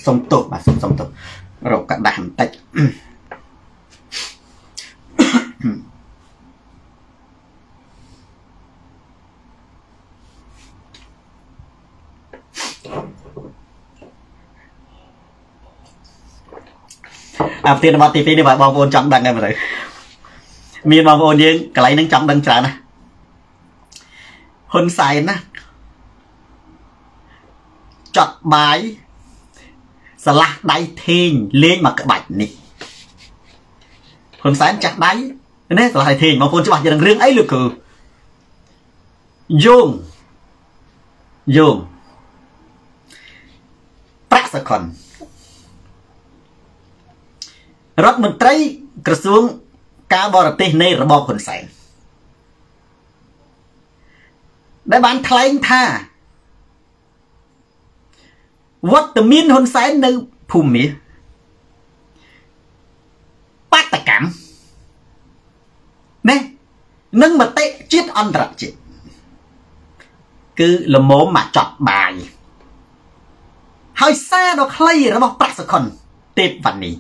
សុំទោសបាទសុំទោសរកកដាស់បន្តិចប្រធានបទទី2នេះបាទបងប្អូនចង់ដឹងហើយមើលមានបងប្អូនយើងកន្លែងហ្នឹងចង់ដឹងច្រើនណាហ៊ុនសែនណាចត់បាយស្លាស់ដៃធេងលេងមកក្បាច់នេះហ៊ុនសែនចាស់ដៃនេះស្លាស់ដៃធេងបងប្អូនច្បាស់យ៉ាងរឿងអីលោកគឺយោងប្រាក់សខុនរដ្ឋមន្ត្រីក្រសួងការបរទេសនៃរបបហ៊ុនសែនដែលបានថ្លែងថាវត្តមានហ៊ុនសែននៅភូមិបាតកម្មណានឹងមតិជាតិអន្តរជាតិគឺលមមមកចត់បាយហើយសារដ៏ខ្លីរបស់ប្រាក់សខុនទេពវណ្ណី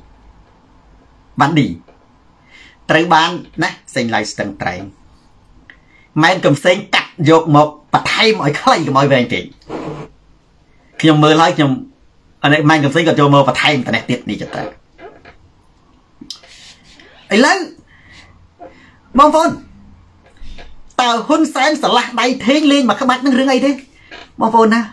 ត្រូវបានណាសេងឡៃស្ទឹងត្រែងម៉ែនកំសែងកាត់យកមកបន្ថែមឲ្យខ្លីកុំឲ្យវែងពេកខ្ញុំមើលហើយខ្ញុំអានេះម៉ែនកំសែងក៏ចូលមកបន្ថែមតែនេះទៀតនេះចទៅឥឡូវបងប្អូនតើហ៊ុនសែនឆ្លាស់ដៃធេងលេងមកក្បាច់នឹងរឿងអីទេបងប្អូនណា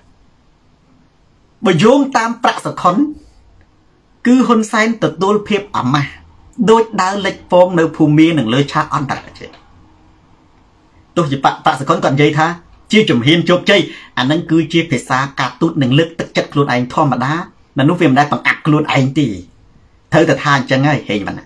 បើយោងតាមប្រាក់សខុនគឺហ៊ុនសែនទទួលភាពអាម៉ាស់ដូចដើរលេចពងនៅភូមិនឹងលើឆាកអន្តរជាតិទោះជាប្រាក់សខុនគាត់និយាយថាជាជំហានជោគជ័យអានឹងគឺជាភាសាការទូតនឹងលើកទឹកចិត្តខ្លួនឯងធម្មតានៅនោះវាមិនដែលបង្អាក់ខ្លួនឯងទេត្រូវតែថាអញ្ចឹងហើយហេងវណ្ណា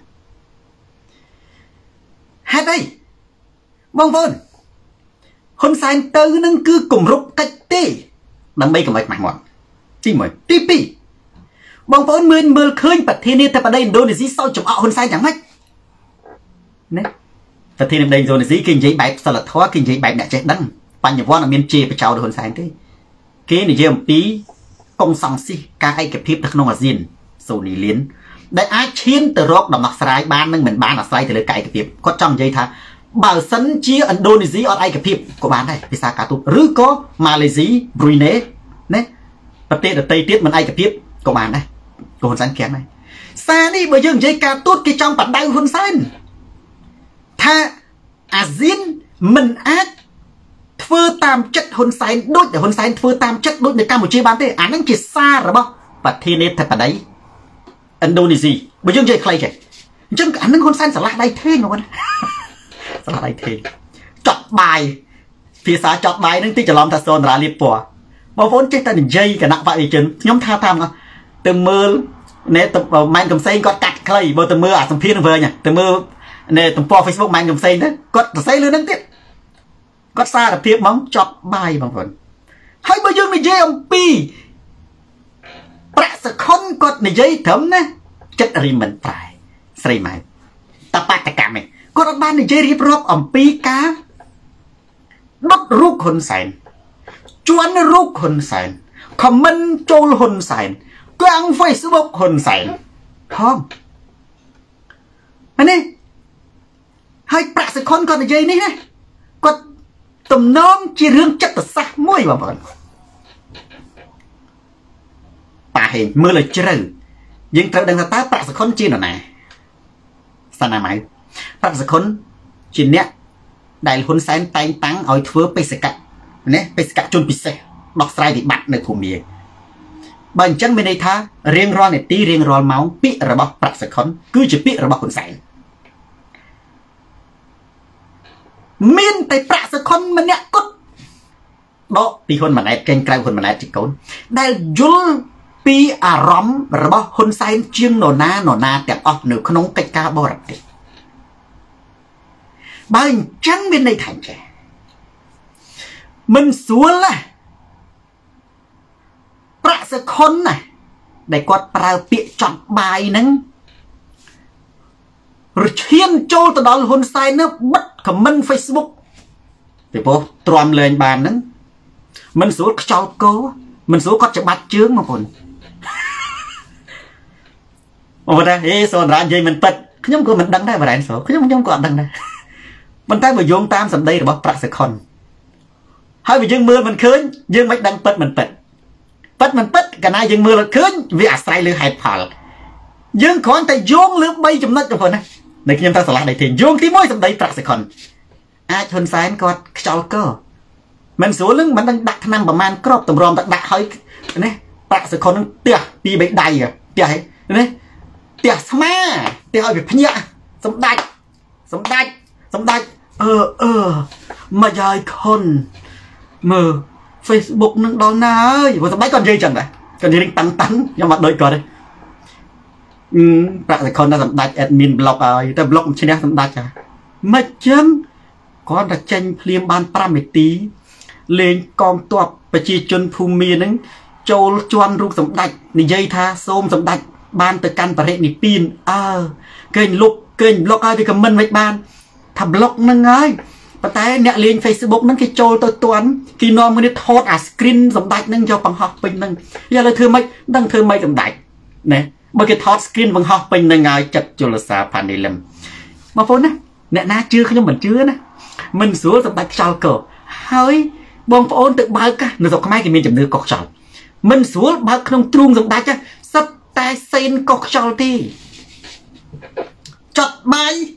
ហេតុអីបងប្អូនហ៊ុនសែនទៅនឹងគឺគម្រប់កិច្ចទេដើម្បីកុំឲ្យខ្មាស់មាត់ទី1ទី2បងប្អូនមើលឃើញប្រធានាធិបតីឥណ្ឌូនេស៊ីសោកចំអកហ៊ុនសែនយ៉ាងម៉េចណាប្រធានាធិបតីឥណ្ឌូនេស៊ីគេនិយាយបែបសិលធម៌គេនិយាយបែបអ្នកចេះដឹងបញ្ញវន្តអត់មានជាបចោលហ៊ុនសែនទេគេនិយាយអំពីកុងសង្ស៊ីការឯកភាពនៅក្នុងអាស៊ានសូនីលៀនដែលអាចឈានទៅរកដំណោះស្រាយបាននឹងមិនបានអាស្រ័យទៅលើកាយឯកភាពគាត់ចង់និយាយថាបើសិនជាឥណ្ឌូនេស៊ីអត់ឯកភាពក៏បានដែរភាសាការទូតឬក៏ម៉ាឡេស៊ីប្រូយណេណាប្រទេសដទៃទៀតមិនឯកភាពក៏បានដែរហ៊ុនសែនគៀងដែរសារនេះបើយើងនិយាយការទូតគេចង់បដៅហ៊ុនសែនថាអាស៊ានមិនអាចធ្វើតាមចិត្តហ៊ុនសែនដូចតែហ៊ុនសែនធ្វើតាមចិត្តដូចនៅកម្ពុជាបានទេអានឹងជាសាររបស់ប្រធានាធិបតីឥណ្ឌូនេស៊ីបើយើងនិយាយខ្លីចេះអញ្ចឹងអានឹងហ៊ុនសែនឆ្លាស់ដៃធេងបងប្អូនឆ្លាស់ដៃធេងចត់បាយភាសាចត់បាយនឹងទីច្រឡំថាសូនរាលៀបពណ៌បងប្អូនចេះតែនិយាយគណៈបព្វជិជនខ្ញុំថាតាមទៅមើលណែម៉ែនកំសែងគាត់កាត់ខ្លីបើទៅមើលអាសម្ភារនឹងវិញទៅមើលណែទំព័រ Facebook ម៉ែនកំសែងទៅគាត់សរសេរលើនឹងទៀតគាត់សារភាពហ្មងចត់បាយបងប្អូនហើយបើយើងនិយាយអំពីប្រាក់សខុនគាត់និយាយត្រឹមណាចិត្តរីមិនប្រែស្រីម៉ែតបតកម្មឯងគាត់អត់បាននិយាយរៀបរាប់អំពីការដុតរូបហ៊ុនសែនជួនរូបហ៊ុនសែនខមមិនចូលហ៊ុនសែនកាំង Facebook ហ៊ុនសែនផងនេះហើយប្រាក់សខុនគាត់និយាយនេះណាគាត់ទំនងជារឿងចិត្តសាស្ត្រមួយបងប្អូនប៉ាហេងមើលឲ្យជ្រៅយើងត្រូវដឹងថាតើប្រាក់សខុនជានរណាសាណាម៉ៅប្រាក់សខុនជាអ្នកដែលហ៊ុនសែនតែងតាំងឲ្យធ្វើបេសកៈណាបេសកជនពិសេសដោះស្រាយវិបត្តិនៅភូមិបើអញ្ចឹងមានន័យថារៀងរាល់នាទីរៀងរាល់ម៉ោងពាក្យរបស់ប្រាក់សខុនគឺជាពាក្យរបស់ហ៊ុនសែនមានតែប្រាក់សខុនម្នាក់គត់ដកពីហ៊ុនម៉ាណែតចេញក្រៅហ៊ុនម៉ាណែតជាកូនដែលយល់ពីអារម្មណ៍របស់ហ៊ុនសែនជាងនរណាទាំងអស់នៅក្នុងកិច្ចការបរទេសបើអញ្ចឹងមានន័យថាចេះមិនស្រួលណាប្រាក់សខុនណាដែលគាត់ប្រើពាក្យចង់បាយហ្នឹងរឈានចូលទៅដល់ហ៊ុនសែននោះបិទខមមិន Facebook ពីព្រោះទ្រាំលេងបានហ្នឹងមិនស្រួលខ្ចោតគោមិនស្រួលគាត់ច្បាច់ជើងបងប្អូន Ồ đó, số ra dây mình bật, nhóm của mình đăng đây mà đánh số, nhóm còn đăng đây. Mình tay mà dùng tam sầm đây là bóc sẽ con. Hai vì dương mưa mình khơi, dương mấy đăng bật mình bật, cả nay dương mưa là khơi, vì sai lư hẹp phở. Dương còn tay dùng lướt bay chấm nát trong phần này. Này nhóm ta sẽ lại đây thì dùng tí môi sầm đây sẽ con. Ai hơn sai anh còn cho cơ. Mình số lưng mình đang đặt nămประมาณ crop ตำรองđặt hơi này, bạc sẽ con tia pi bị đầy à, tia ấy, này. Tia sama, tia hơi bị phanh nhẹ, sống đạch, mà dài con, mờ Facebook nâng đón na ơi, vừa sống đạch con dây chẳng vậy, con dây tăng, nhưng mà đôi cờ đây, bạc sẽ con đã sống đạch admin blog rồi, ta blog trên đây sống đạch à, mà chăng, con đã tranh liêm ban parameti, lên con tuột và chi chân phù miên nâng, châu choan rung sống đạch, nì dây tha xôm sống đạch. Ban từ căn và hệ nị pin kênh blog ai thì comment mấy ban thầm blog nâng ơi và tay nẹ lên Facebook nâng cái trôi tôi toán khi nó mới đi thốt screen giống đạch nâng cho bằng học bình nâng giờ là thưa mấy đăng thưa mấy giống đạch nè bởi cái thốt screen bằng học bình nâng ai chật cho là xa phản đi lầm mà phone á nẹ ná chưa không mình chưa nè mình xuống giống đạch sao cờ hơi bông phone tự bao cả nó dọc mai cái miền chấm nước cọc chảo mình xuống bao không trung giống đạch á sắp tay xin cọc cho đi chọt bay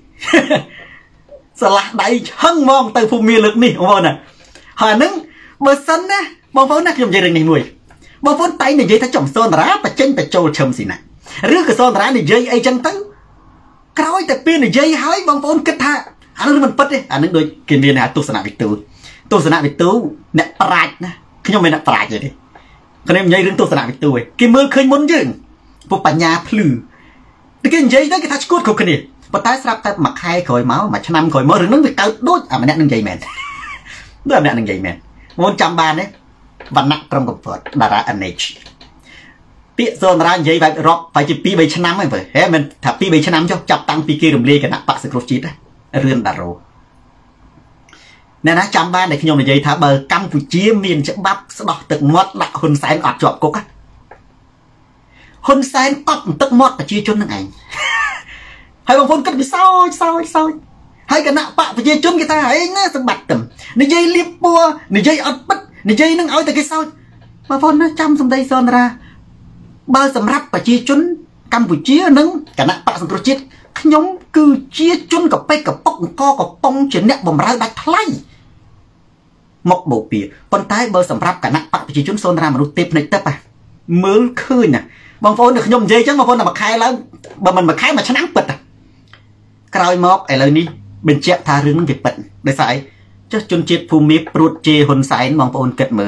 sợ là đầy hăng mong từ phù miên lực nè ông vợ nè hỏi nứng bờ sân á bông phốn nè dùng dây này nuôi bông phốn tay này dây ta trồng sơn rá và chân ta trâu châm gì nè rước cái sơn rá này dây ấy chân tứ cõi tại pin này dây hái bông phốn kết tha anh mình bắt đi anh nứng đôi kiên liên hả tu sanh bị tu nè prạch nè khi nhau mình nè prạch vậy đi còn em dây đứng tu sanh bị tu ấy cái mưa khơi muốn dừngพวกปัญญาพลือแต่ก็ยังใจได้ก็ทัชกูดเขาคนนี้พอตายสลับแต่หมักไข่ข่อยเมามาชนะข่อยเมาหรือนั่งไปเกาด้วยมันเนี่ยนั่งใจแมนด้วยเนี่ยนั่งใจแมนวนจำบานเนี่ยวันนักกรมกับเปิดดาราอันเนชปีโซนร้านใหญ่แบบรอบไปจีปีใบชนะไม่เปิดเฮ้มันถ้าปีใบชนะจะจับตังปีกีรุมเลียกันนะปะสกรูจิตเรื่องดารุเนี่ยนะจำบานในขยมในใจถ้าเบอร์กัมพูชีมีนจะบับสะดอกตึกมดละคนสายอดจอบกุ๊กคนแซนก็ตึกมอดแต่ชี้จนนั่งไงให้บางคนก็ไปซอยให้กันนะปะไปชี้จนกีตาร์เองนะสบัดต่ำในใจเลียบปัวในใจอดปัดในใจนั่งเอาแต่กี่ซอยบางคนนะจำสมได้ซอนราเบอร์สำรับไปชี้จนกัมพูชีนึงกันนะปะสังกฤษขยมคือชี้จนกับไปกับปอกก็กับปองเฉียนเนี่ยบ่มร้ายดัดทลายมกโบปีปนท้ายเบอร์สำรับกันนะปะไปชี้จนโซนรามนุษย์เต็มในเต็มไปมือคืนน่ะบางคนเนี่ยขยมเย่จังบางคนน่ะมาขายแล้วบางมันมาขายมาชนะปิดอ่ะกลายมอกไอ้เลยนี่เป็นเจ้าทารึงนั่งเก็บปิดได้สายเจ้าจนเจ็ดภูมิปรุดเจหนสายบางคนเกิดมือ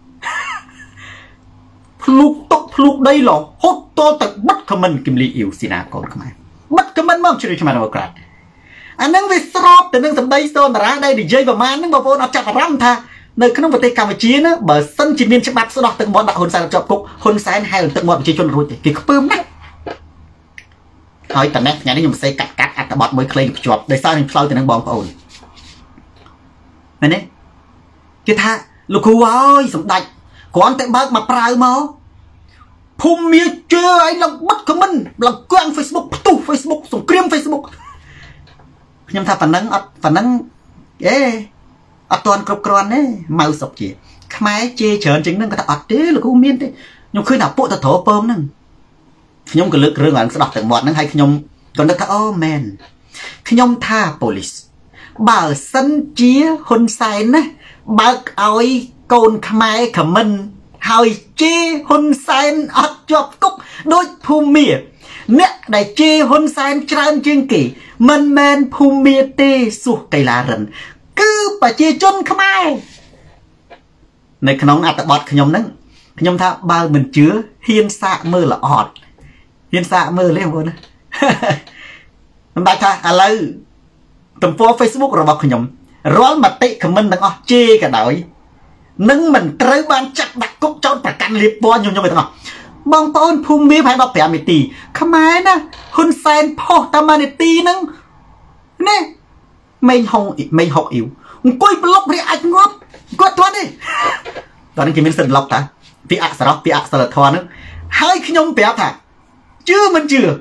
พลุกตกพลุกได้หรอฮดโตแต่บัดขมันกิมลีอิวสินาก่อนขมันบัดขมันมั่งชื่อขมันเอากระดอันนั้นวิสรอบแต่นั่งสำได้โซนร้านได้ดิเย่ประมาณนั่งบางคนเอาจับรำท่าในขนมปฏิกรรมจีนนะเบอร์สันจีนฉบับสดอกตึกมอดดักคนสายจอบกุกคนสายให้ตึกมอดจีจนรู้จีกี่ปื้มนะเอาแต่แม่งานนี้ยังใส่กัดอัดบอดมวยเคลย์จอบได้สร้างเป็นเพลาแต่นั่งบอลพออุ่นนั่นนี่กี่ท่าลูกครูอ้อยสมได้ก่อนแต่บ้านมาปลายมั้งภูมิเมียเจอไอ้หลังบัดขมันหลังกว้างเฟซบุ๊กตู้เฟซบุ๊กส่งเกรียมเฟซบุ๊กยังท่าฝันนั้นอัดตอนกรบกรอนเนี่ยเมาสกจีขมายเจเฉินจริงนั่งก็อัดเด้หรือกูเมียนเด้ยงคืนหนักปุ๊ตะโถเปิมนั่งยงก็เลือกเรื่องอะไรสะดอกแต่บอดนั่งให้ยงก่อนนึกท่าโอ้แมนยงท่า police บ่าวสันเจียคนใส่นะบ่าวเอาไอ้โกนขมายขมันหายเจคนใส่อัดจอบกุ๊กโดยภูมิเมียเนี่ยได้เจคนใส่จานจึงกี่มันแมนภูมิเมียเตสุไกลารันคือปัจเจจนขมายในขนมอัตบอดขยมนั้นขยมท่าบ่าวเหมือนเชื้อเฮียนสะมือละอดเฮียนสะมือเลี้ยงคนนะมันได้ท่าอะไรตุ่มโฟเฟซบุ๊กเราบอกขยมร้อนมาติขมันดังอ๋อเจกันหน่อยนึ่งมันเตยบานจับดักกุ๊กจนประกันเรียบปอนยมไปตั้งอ๋อบางปอนภูมิมีภายบอกแผลไม่ตีขมายนะคุณแซนพ่อตามาในตีนึงนี่ไม่หงอิวกุ้ยบล็อกเรียกงบกดตัวนี่ตอนนี้กินมินส์ล็อกตาพี่อักษรพี่อักษรทอนึงให้ขยมเปียกค่ะชื่อมันชื่อ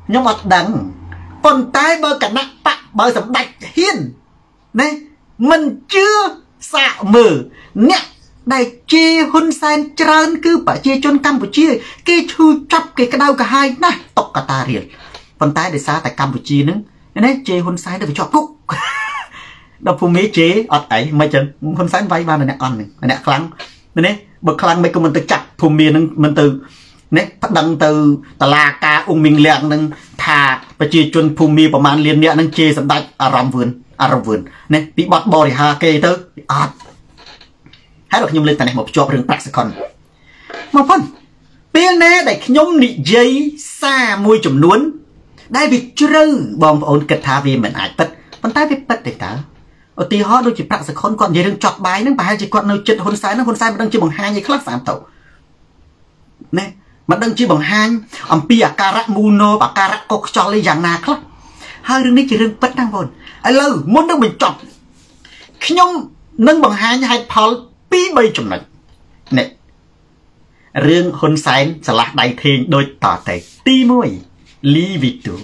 nhưng mà đằng còn tay bơ cả nặng bạc bơ sầm đạch hiên này mình chưa xạ mở nè đại chi hun san trơn cứ bà chi chôn Campuchia cái chu chấp cái đau cả hai nè tộc cả ta riêng còn tay để xa tại Campuchia nữa này chi hun san để phải cho cúc đâu phụ mỹ chế ọt ấy mấy chân hun san vay ba này ăn này khăng này bậc khăng mấy cái mình tự chặt phụ mỹ mình từ này phát đăng từ tà la ca mình liền nâng thà bà chi chôn phụ mỹประมาณ liên nhẹ nâng chi sẵn đạch à rộng vườn này bị bọt bò thì hà kê tới ọt hãy được nhung lên tại này một chỗ rừng bạc con mà phân bên này để nhung nị dây xa môi chùm nuốn đây việc trừ bom ổn kịch thả vì mình ai bật con tay biết bật để ta ở tí họ đôi chỉ bạc con còn gì đừng chọt bài nó bài chỉ còn nơi chân hôn sai mà đang chưa bằng hai như khác giảm tàu nè mà đang chưa bằng hai pia cara muno và cara cok cho lấy dạng nào khác hai đứa này chỉ đừng bật đang vốn ai lâu muốn đâu mình chọt nhung nâng bằng hai Paul pi bay chùm này nè riêng hôn sai sẽ là đại thiên đôi tỏ thể ti môi li vị tù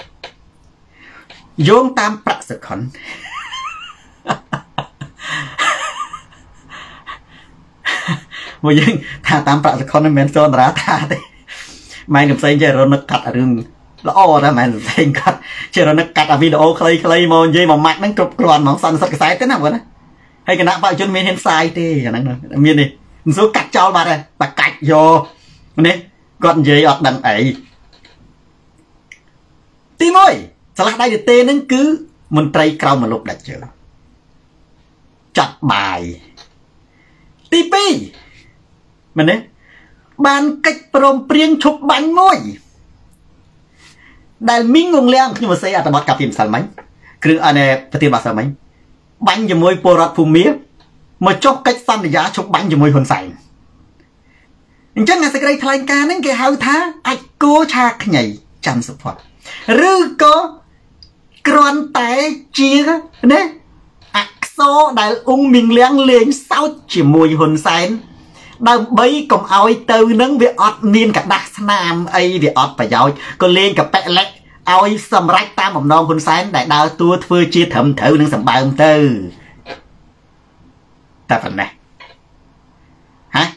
dông tam bạc sự khẩn một dân thà tam bạc sự khẩn nó men son ra thà thế mày đừng xây chơi rồi nó cắt ở rừng lo ra mày đừng xây cắt chơi rồi nó cắt ở video clay màu dây mà mặt nó cục còn nó xanh sắc cái sai thế nào vậy đó hay cái nắp bao chân miên hen sai thế cái năng miên đi số cắt cho bà đây bà cắt vô nè con dây ọt đằng ấy tim ơi sao lại đây được tên nó cứ mình trai cao mà lục đặt chưa chặt bài tivi mình đấy ban cách prom prieng chụp bánh môi đại minh ngùng leng nhưng mà xây ở tập cà phim sẵn mấy cứ anh này phải tìm bà sẵn mấy bánh cho môi porot phù mía mà chốt cách xanh để giá chụp bánh cho môi hồn sành chắc là sẽ cái đây thay ca nên cái hao thá ai cố chạc nhảy chăm sóc phật rư có con tay chia nè số đại mình leng lên sau chỉ mùi hồn sành đâm bấy cùng oi từ nâng việc ọt niên cả đặc nam ấy việc ọt phải giỏi còn lên cả bẹ lẹ oi sầm rách tam một non hồn sành đại đào tua phơi chia thầm thử nâng sầm bao tư ta phần này hả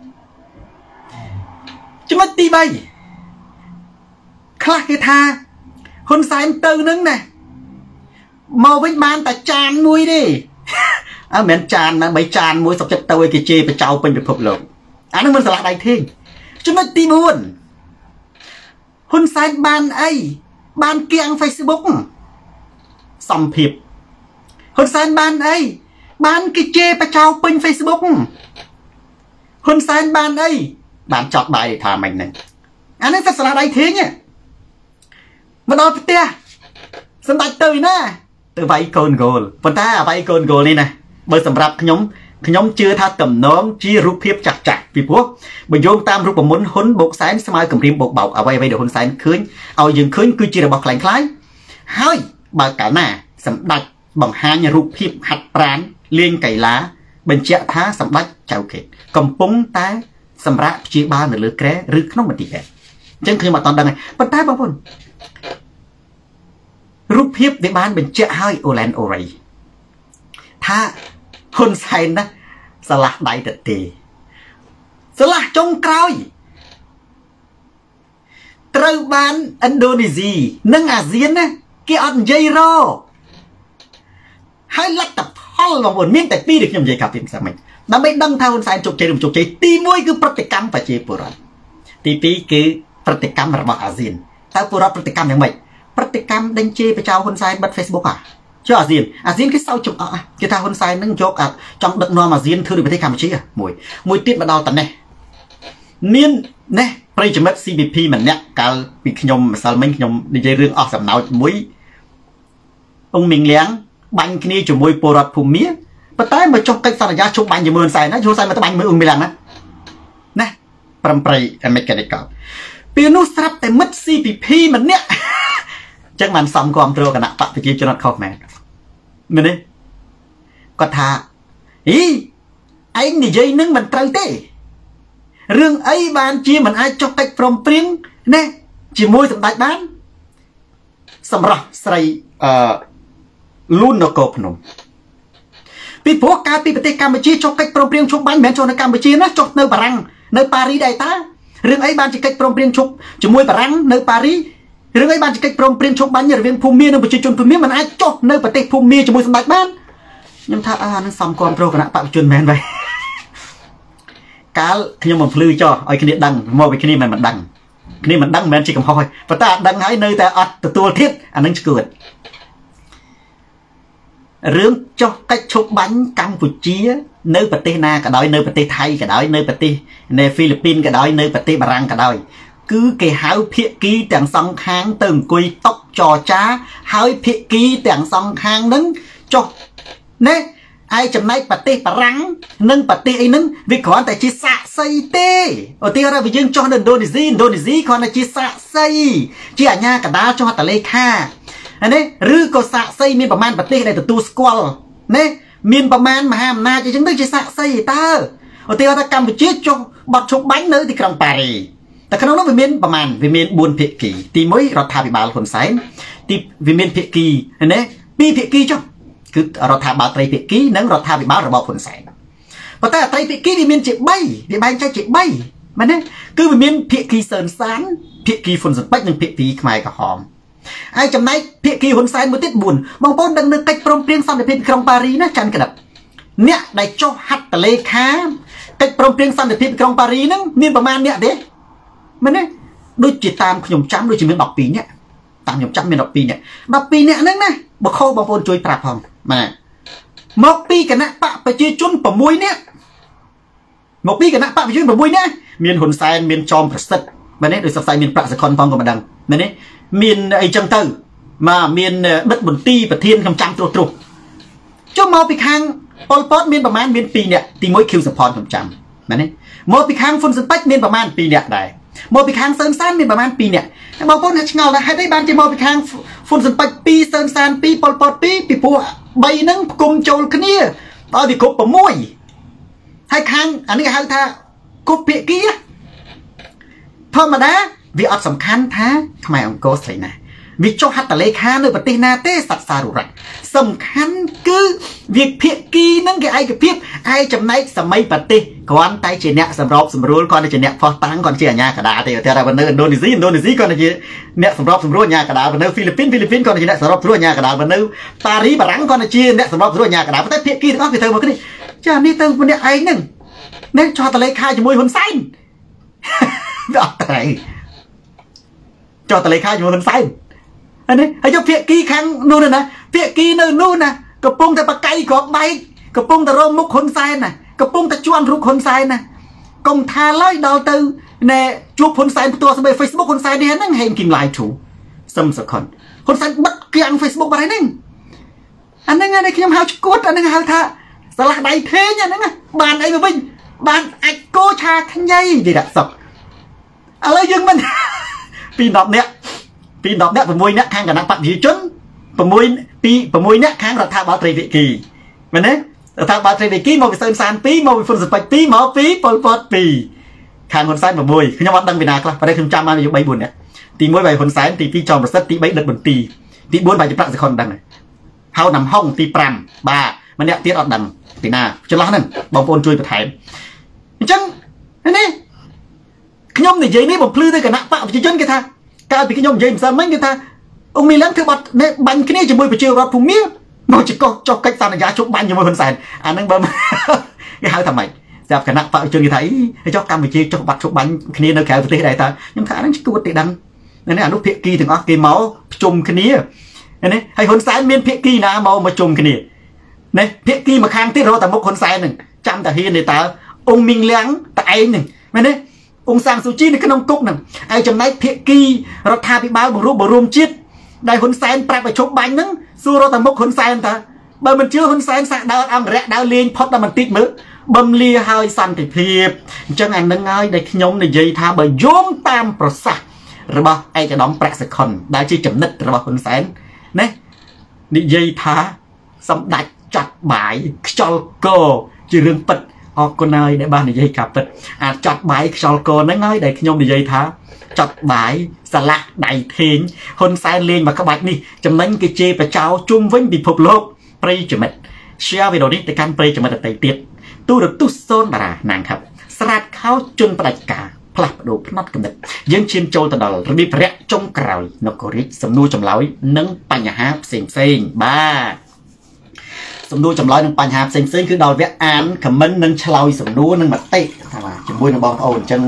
chứ mất đi bay khắc cái tha hôn sành tư nâng nè màu với ban ta tràn nuôi đi à mẹ tràn mà mấy tràn muối sọc chặt tàu cái chê phải trao bên được phục lộn nó mình sẽ là đại thiên chứ mất đi buồn hôn sành ban ấy ban kiêng Facebook xăm phiệp hôn sành ban ấy ban cái chê phải trao bên Facebook hôn sành ban ấy bạn chọn bài để thả mình này nó sẽ là đại thiên nhá mà đòi tia sân đại từ nè từ vay con goal phần ta vay con goal này nè bởi sầm rạp nhóm chưa tha tầm nón chia rút phiếp chặt vì quốc bởi dồn tam rút bằng muốn hôn bột sáng xem ai cầm riêng bột bọc ở vay được hôn sáng khơi ao dừng khơi cứ chia là bọc lạnh khái hai bà cả nà sầm đặt bằng hai nhà rút phiếp hạt rán liên cày lá bên chợ thá sầm bách chào kệ cầm búng tá sầm rạp chia ba nửa lửa ké rứt nó mà tỉ kệ chân khi mà toàn đằng này phần ta bao phầnรูปเพียบในบ้านเป็นเจ้าให้โอแลนโอไรถ้าคนไทยนะสลักได้แต่ตีสลักจงกรอยตรบ้านอินโดนีเซียนั่งอาเซียนนะกี่อันเจโรให้ลักตับพ่อลงบนเมียงแต่ปีเด็กยังเจกับเป็นสมัยนั่นไม่ดังเท่าคนไทยจกใจตีมวยคือปฏิกรรมปัจเจปุรันตีปีคือปฏิกรรมระบบอาเซียนแต่ปุรันปฏิกรรมยังไงปฏิกรรมดังเจไปเจ้าคนไซน์บัดเฟซบุ๊กเจ้าอาเซียนcái sau chụp cái thằngคนไซน์นั่งโจกtrong đợt nọ màอาเซียนthưa đượcไปที่กัมพูชีมวยติดมาดาวตันเนี่ยเนียนเนี่ยไปจะมัด CBP เหมือนเนี่ยการปีขยมสารไม่ขยมในใจเรื่องออกสำเนามวยองมิงเลี้ยงบังคณีจะมวยโปรดภูมิปะใต้มาจกกันสัญญาชกบังจะเมืองไซน์นะโชว์ไซน์มาตะบังมือองมิงเลี้ยงนะปรำไปอเมริกันได้ก่อนปีนู้สรับแต่มัด CBP เหมือนเนี่ยจังมันซ้ำความโตกันนะปะไปกินจนนัดคอบแมนมันนี่ก็ท่าไอ้นี่ใจนึงมันตรังเต้เรื่องไอ้บ้านจีมันไอ้จกไปพรมปริ้งเนี่ยจีมวยสำหรับบ้านសម្រាប់ស្រីលូននគរភ្នំពីព្រោះការពីប្រទេសកម្ពុជាចុះកិច្ចព្រមព្រៀងជប់បាញ់មិនមែនចុះនៅកម្ពុជាណាចុះនៅបារាំងនៅប៉ារីដែរតារឿងអីបានជាកិច្ចព្រមព្រៀងជប់ជាមួយបារាំងនៅប៉ារីរឿងអីបានជាកិច្ចព្រមព្រៀងជប់បាញ់រវាងភូមិមានិងប្រជាជនភូមិមាមិនអាចចុះនៅប្រទេសភូមិមាជាមួយសម្ដេចបានខ្ញុំថានឹងសំគាំប្រគណៈបព្វជិនមែនvậyកាលខ្ញុំបំភ្លឺចោះឲ្យគ្នាដឹងមកពីគ្នាមិនដឹងគ្នាមិនដឹងមិនមែនជាកំហុសទេប៉ុន្តែដឹងហើយនៅតែអត់ទទួលធៀបអានឹងឈួតរឿងចុះកិច្ចឈប់បាញ់កម្ពុជានៅប្រទេសណាក៏ដោយនៅប្រទេសថៃក៏ដោយនៅប្រទេសនៅហ្វីលីពីនក៏ដោយនៅប្រទេសបារាំងក៏ដោយគឺគេហៅភាគីទាំងសងខាងទៅអង្គុយតុចរចាហើយភាគីទាំងសងខាងនឹងចុះណែឯចំណែកប្រទេសបារាំងនិងប្រទេសអីហ្នឹងវាគ្រាន់តែជាសាក្សីទេឧទាហរណ៍យើងចុះនៅឥណ្ឌូនេស៊ីគ្រាន់តែជាសាក្សីជាអាជ្ញាកណ្ដាលចុះហត្ថលេខានេះឬក៏សាក្សីមានប្រមាណប្រទេសដែលទទួលស្គាល់ណាមានប្រមាណមហាអំណាចអញ្ចឹងទៅជាសាក្សីតើឧទាហរណ៍ថាកម្ពុជាចុះបត់ឈប់បាញ់នៅទីក្រុងប៉ារីតែក្នុងនោះវាមានប្រមាណវាមាន4ភាគីទី1រដ្ឋាភិបាលហ៊ុនសែនទីវាមានភាគីណា2ភាគីចុះគឺរដ្ឋាភិបាលត្រីភាគីនិងរដ្ឋាភិបាលរបបហ៊ុនសែនប៉ុន្តែត្រីភាគីវាមានជា3វាបែងចែកជា3មែនទេគឺវាមានភាគីសឿនសានភាគីហ៊ុនស៊ិនប៉ិចនិងភាគីខ្មែរក្រហមហើយចំណែកភាគីហ៊ុនសែនមួយទៀត4បងប្អូនដឹងនៅកិច្ចព្រមព្រៀងសន្តិភាពក្រុងប៉ារីណាច័ន្ទក្តិបអ្នកដែលចុះហត្ថលេខាកិច្ចព្រមព្រៀងសន្តិភាពក្រុងប៉ារីហ្នឹងមានប្រមាណអ្នកទេមែនទេដូចជាតាមខ្ញុំចាំដូចជាមាន12អ្នកតាមខ្ញុំចាំមាន12អ្នក12អ្នកហ្នឹងណាបើខុសបងប្អូនជួយប្រាប់ផងបាទមកពីគណៈបកប្រជាជន6នាក់មកពីគណៈបកប្រជាជន6នាក់មានហ៊ុនសែនមានចอมប្រសិទ្ធមែនទេដោយសរសៃមានប្រាក់សខុនផងក៏មិនដឹងមែនទេមានអីចឹងទៅមកមានដិតបន្ទីប្រធានខ្ញុំចាំត្រួសចុះមកពីខាងប៉ុលពតមានប្រមាណមាន2នាក់ទី1 Q Support ខ្ញុំចាំមែនទេមកពីខាងហ៊ុនស៊ិនប៉ិចមានប្រមាណ2នាក់ដែរមកពីខាងសឿនសានមានប្រមាណ2នាក់បងប្អូនឆ្ងល់ដែរហេតុអីបានជាមកពីខាងហ៊ុនស៊ិនប៉ិច2សឿនសាន2ប៉ុលពត2ពីព្រោះ3ហ្នឹងផ្គុំចូលគ្នាដល់វាគ្រប់6ហើយខាងអានេះគេហៅថាគ្រប់ភាគីធម្មតាវាអត់សំខាន់ថាខ្មែរអង្គរស្រីណាវាចុះហត្ថលេខានៅប្រទេសណាទេសត្វសារុរៈសំខាន់គឺវាភាគីនឹងគេឯកភាពឯចំណែកសម័យប្រទេសគ្រាន់តែជាអ្នកសម្របសម្រួលគ្រាន់តែជាអ្នកផុសតាំងគ្រាន់ជាអាញាកដាទេតែនៅឥណ្ឌូនេស៊ីគ្រាន់តែជាអ្នកសម្របសម្រួលអាញាកដានៅហ្វីលីពីនគ្រាន់តែជាអ្នកសម្របសម្រួលអាញាកដានៅប៉ារីបារាំងគ្រាន់តែជាអ្នកសម្របសម្រួលអាញាកដាតែភាគីទាំងអស់គេទៅមកគ្នាចានេះទៅម្នាក់ឯងហ្នឹងនេះចុះហត្ថលេខាជាមួយហ៊ុនសែនវាអត់ត្រូវចុះហត្ថលេខាជាមួយហ៊ុនសែននេះហើយយកភាគីខាងនោះណាភាគីនៅនោះណាកំពុងតែបកៃក្របបែកកំពុងតែរងមុខហ៊ុនសែនណាកំពុងតែជន់រូបហ៊ុនសែនណាកុំថាឡើយដល់ទៅណែជួបហ៊ុនសែនផ្ទាល់ស្បែ Facebook ហ៊ុនសែននេះហ្នឹងហេងគីមឡាយធូសឹមសខុនហ៊ុនសែនបិទគាំង Facebook បាត់ហើយហ្នឹងអាហ្នឹងឯងខ្ញុំហៅឈួតអាហ្នឹងហៅថាស្លាស់ដៃធេងអាហ្នឹងបានអីទៅវិញបានអាចគោឆាខ្ញីទីដាក់សុកឥឡូវយើងមិនពី10នាក់ពី10នាក់6នាក់ខាងគណៈបព្វជិជន6នាក់ខាងរដ្ឋាភិបាលត្រីភាគីមែនទេរដ្ឋាភិបាលត្រីភាគីមកពីសឿនសាន2មកពីហ៊ុនស៊ិនប៉ិច2មកពីប៉ុលពត2ខាងហ៊ុនសែន6ខ្ញុំអត់ដឹងពីណាខ្លះប៉ុន្តែខ្ញុំចាំបានយក3 4នាក់ទី1បាយហ៊ុនសែនទី2ចောင်းប្រសិទ្ធទី3ដិតបន្ទីទី4បាយជាប្រាក់សខុនដឹងហៅណាំហុងទី5បាទម្នាក់ទៀតអត់ដឹងពីណាចន្លោះហ្នឹងបងប្អូនជួយបន្ថែមអញ្ចឹងនេះខ្ញុំនិយាយនេះបំភ្លឺទៅគណៈបកប្រជាជនគេថាកាលពីខ្ញុំនិយាយម្សិលមិញគេថាអង្គមីឡឹងធ្វើបាត់បាញ់គ្នាជាមួយប្រជារដ្ឋភូមិមកចចុះកិច្ចសន្យាជប់បាញ់ជាមួយហ៊ុនសែនអាហ្នឹងបើគេហៅថាម៉េចស្រាប់គណៈបកជនគេថាអីចុះកម្ពុជាចុះបាត់ជប់បាញ់គ្នានៅក្រៅប្រទេសដែរតើខ្ញុំថាហ្នឹងឈួតទេដឹងនេះអានោះភាគីទាំងអស់គេមកប្រជុំគ្នានេះហើយហ៊ុនសែនមានភាគីណាមកប្រជុំគ្នានេះភាគីមកខាងទៀតរកតែមុខហ៊ុនសែនហ្នឹងចាំតែហ៊ានទេតើអង្គមីងលៀងតែឯងហ្នឹងមែនទេអង្គសាំងស៊ូជីនៅក្នុងគុកហ្នឹងហើយចំណែកភាគីរដ្ឋាភិបាលបង្រួបបង្រួមជាតិដែលហ៊ុនសែនប្រាប់ឲ្យជប់បាញ់ហ្នឹងសួររកតែមុខហ៊ុនសែនតើបើមិនជឿហ៊ុនសែនសាក់ដើរអង្គរៈដើរលេងផុតដល់បន្តិចមើលបំលាហើយសន្តិភាពអញ្ចឹងអានឹងហើយដែលខ្ញុំនិយាយថាបើយោងតាមប្រសាសន៍របស់ឯកឧត្តមប្រាក់សខុនដែលជាចំណិតរបស់ហ៊ុនសែនណានិយាយថាសម្ដេចចាត់បាយខ្យល់កជារឿងពិតออกคนnày để ban này dây cặp vật chặt bài cho cô nó nói để nhom để dây tháo chặt bài xà lạ đại thiên hôn sai lên mà các bạn đi chấm đánh cái chê và cháu chung với bị phục lô pray cho mình share video đi để can pray cho mình được tay tiết tu được tu son bà nàng khắp sạt khao chun bạch cả plak đồ nát cầm đực dương chiên châu từ đầu rồi bị rẽ trong cào nó có rít sầm nuôi chầm lói nâng bánh háp xinh ba sầm nuôi chầm lói nâng bánh háp xinh cứ đòi vẽ án cầm mến nâng chloi sầm nuôi nâng mặt tệ chầm môi nâng bong ồn chân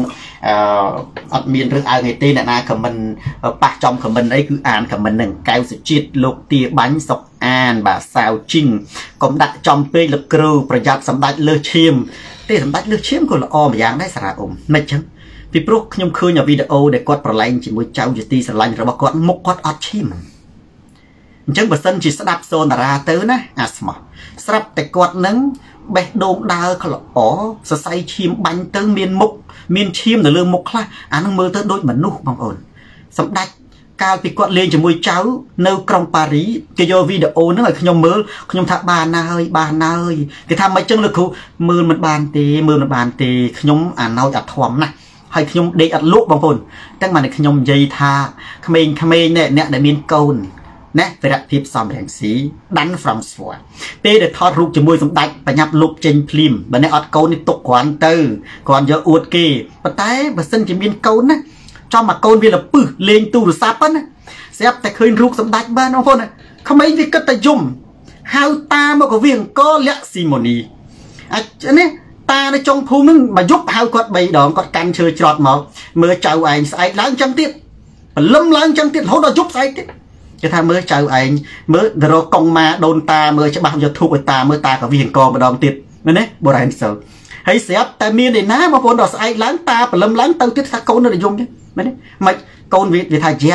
miền rừng ai ngày tê nè na cầm mình bạc trong cầm mình ấy cứ án cầm mình nâng cao sự chiết lục tia bánh sọc an bà sao chinh cũng đặt trong pê lực cừuประหยัด sắm đặt lơ chiêm tê sắm đặt lơ chiêm của là o mà dạng đấy sả mấy chấm vì pro nhung khơi nhà video để quátประหยัดchỉ muốn cháu chỉ ti sả lạnh rồi quát mốc quát ọt chim chẳng bớt sân chỉ sẽ đạp xôn ra tới nè asma sắp để quát nắng bè đôn đào khờ lỏ sờ say chim bánh tới miền mục miền chim là lương mục là anh mơ tới đôi mà nụ bằng ổn sắm đặt cao bị quát lên chỉ muốn cháu nâu trong Paris cái do video nó là nhung mơ nhung thả bàn ơi cái tham mấy chân lực cụ mưa một bàn tì nhung nào chặt thoáng nè hay nhung để ăn lụa bằng ổnตั้งmà này nhung dây tha khmei nè để miền cồn nè về đặt thiệp xòm đèn xí đánh from sủa tê để thọt rụt cho môi súng đạch và nhập lục trên phim và nè ọt câu này tục quán tư còn giờ uột kì và tái và sân chỉ miên câu nè cho mà câu vì là bự lên tu được sáp á xếp tại khơi rụt súng đạch ba nó thôi nè không mấy việc cất tay dùng hao ta mà có việc có lẽ simoni nè ta nó trong phun nưng mà giúp hao quạt bầy đòn quạt canh chơi trọt màu mưa chào anh sai láng trăng tiết và lâm láng trăng tiết hốt nó giúp sai tiết cái thằng mới chào anh mới rồi công ma đồn ta mới cho bao giờ thu của ta mới ta có viền co mà đòn tiệt nên đấy bộ đại sợ hãy xếp ta miên để ná mà vốn đó sai láng ta và lâm láng tao tiết sa câu nó để dùng chứ đấy mày câu việt về thay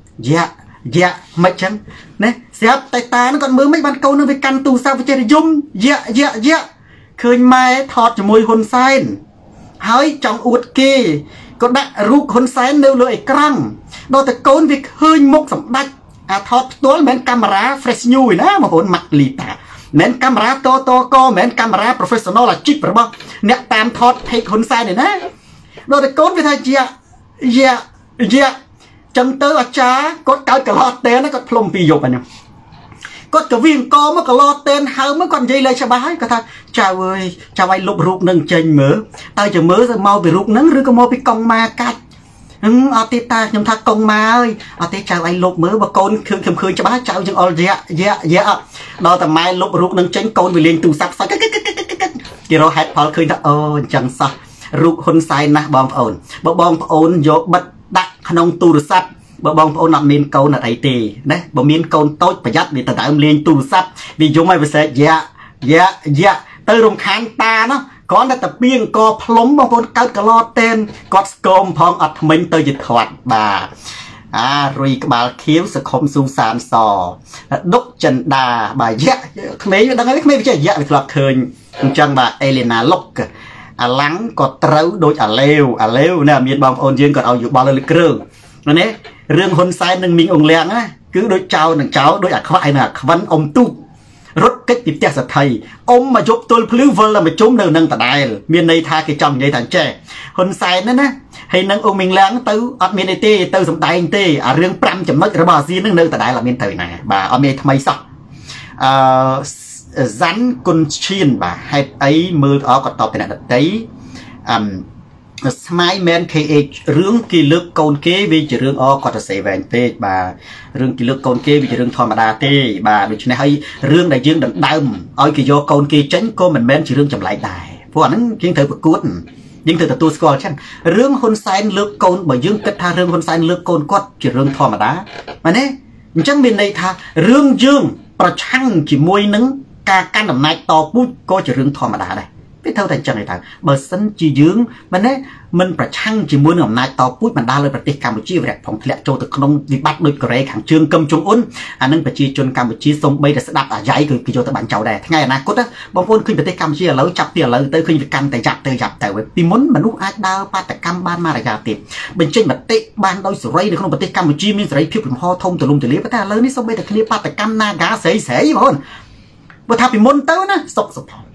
dạ mày chăng nè xếp tay ta nó còn mới mấy ban câu nó về căn tu sao với chơi để dùng dạ khơi mai thọt cho môi hôn sai hỡi trong uất kia có đặt rút hôn sai nêu lưỡi căng đó là câu việc hơi mốc sắm đạch thọt tối mến camera fresh new nè mà hôn mặt lì ta mến camera to co mến camera professional là chip rồi bao nè tam thọt hay hôn sai này nè đó là câu việc thay dạ chân tớ ở cha có cái lọt té nó có plum pi dục anh em có cái viên co mới có lo tên hao mới còn dây lại cho bái cái thằng chào ơi chào anh lục rụt nâng chân mớ tay chờ mớ rồi mau bị rụt nâng rồi có mau bị cong ma cắt ở tít ta nhầm thằng cong ma ơi ở tít chào anh lục mớ mà con khơi cho bái chào chừng dạ đó là mai lục rụt nâng chân con bị liền tù sắp sai cái rồi hết phật khơi ta chẳng sao rụt hôn sai nè bom ổn vô bật đặt nông tù sắp bà bong ôn nằm miên câu là thầy tì đấy bà miên câu tốt và dắt để ta đã lên tu sắp vì chúng mày phải sẽ dạ tới rồng khán ta nó có là tập biên co plống bong ôn cao cả lo tên có scom phong ọt mình tới dịch thoạt bà rồi bà khiếu sẽ không su sàn sò đúc chân đà bà dạ mấy đang nói mấy cái dạ việc lọt khơi chân bà Elena Locke lắng có trấu đôi lêu nè miên bong ôn dương còn ao dụ bao lời kêu nè riêng hôn sai nâng mình ông leng á cứ đối cháu đối khoai nè văn ông tu rốt cách tiếp theo thầy ông mà giúp tôi phứ vơ là mà trốn đầu nâng tại đài miền này tha cái chồng vậy thằng trẻ hôn sai nữa nè hay nâng ông mình leng tới ở miền này tê tới sầm tay tê riêng pram chấm mất rồi bà gì nâng nơi tại đài là miền thời này bà ở miền thay sao rắn con chiên bà hay ấy mưa ở còn tàu cái này đấy Smile man KH rương kỳ lực côn kế vì chỉ rương o còn sẽ về tê bà rương kỳ lực côn kế vì chỉ rương thò mà đa tê bà được này hay rương đại dương đậm đâm ôi kỳ do côn kế tránh cô mình men chỉ rương chậm lại đài phụ ảnh kiến thời bực cuốn nhưng từ tu score chăng rương hôn sai lực côn bởi dương kết tha rương hôn sai lực côn quát chỉ rương thò mà đá mà nè chẳng bên này tha rương dương và chăng chỉ môi nứng ca can đầm này to bút có chỉ rương thò mà đá đây biết thâu thành chân này thằng bờ sân chỉ dướng mà nè mình phải chăng chỉ muốn ngầm nai to bút mà đa lênประเทศ Campuchia về phòng lệ châu từ không bị bắt đôi cái kháng trương cầm trung ôn nâng phải chi chôn Campuchia xong bây giờ sẽ đạp ở giấy cái cho tới bạn cháu đây ngày nay cốt á bông ôn khơiประเทศ Campuchia lấy chặt tiền lấy tới khơi căn tại chặt tại vì muốn mà lúc ai đào ba tại cam ban mà là giả tiền bên trên mặt tệ ban đôi sợi được khôngประเทศ Campuchia mình sợi phiêu ho thông từ lùng từ lý bắt ta lớn đi xong bây giờ kia ba tại cam na gá sấy mà hôn bữa tháp bị môn tới nè sọc